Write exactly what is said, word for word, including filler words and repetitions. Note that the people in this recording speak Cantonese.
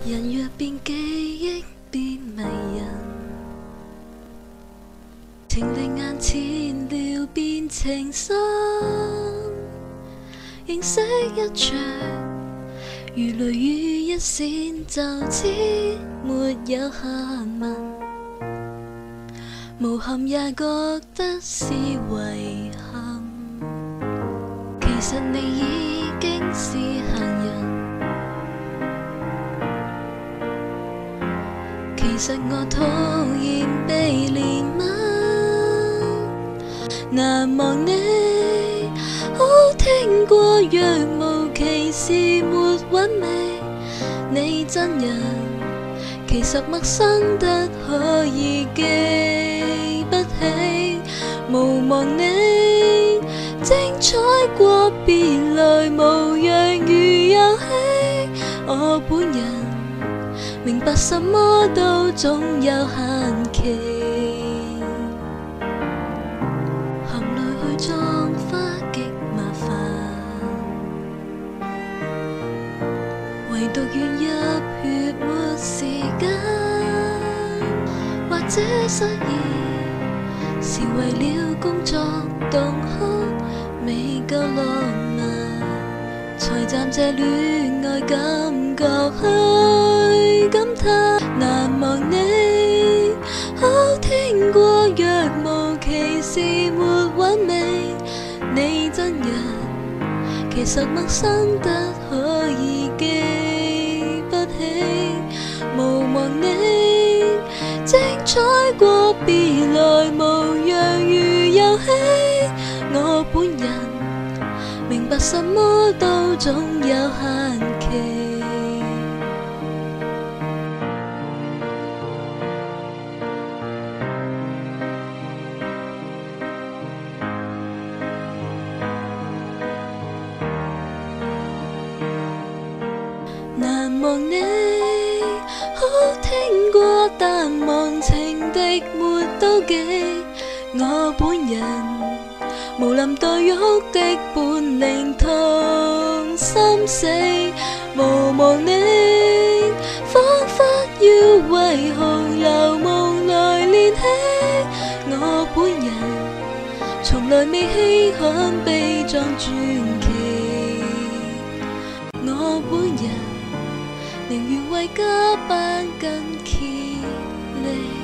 人若變記憶變迷人，情力眼前了變情深，認識一場，如雷雨一閃就知沒有下文，無憾也覺得是遺憾。其實你已經是閒人。 其實我討厭被憐憫，難忘你。好聽過若無其事沒韻味，你真人其實陌生得可以記不起，無望你精彩過別來無恙如遊戲，我本人。 明白什麼都總有限期，含淚去葬花極麻煩，唯獨願入血沒時間，或者失意是為了工作動哭未夠浪漫，才暫借戀愛感覺去。 感嘆難忘你，好聽過若無其事沒韻味，你真人其實陌生得可以記不起，無望你精彩過別來無恙如遊戲，我本人明白什麼都總有限期。 難忘你，好聽過，但忘情敵沒妒忌。我本人無臨黛玉的本領同心死，無望你，彷彿要為紅樓夢來練起。我本人從來未稀罕悲壯傳奇，我本人。 寧願為家班更竭力。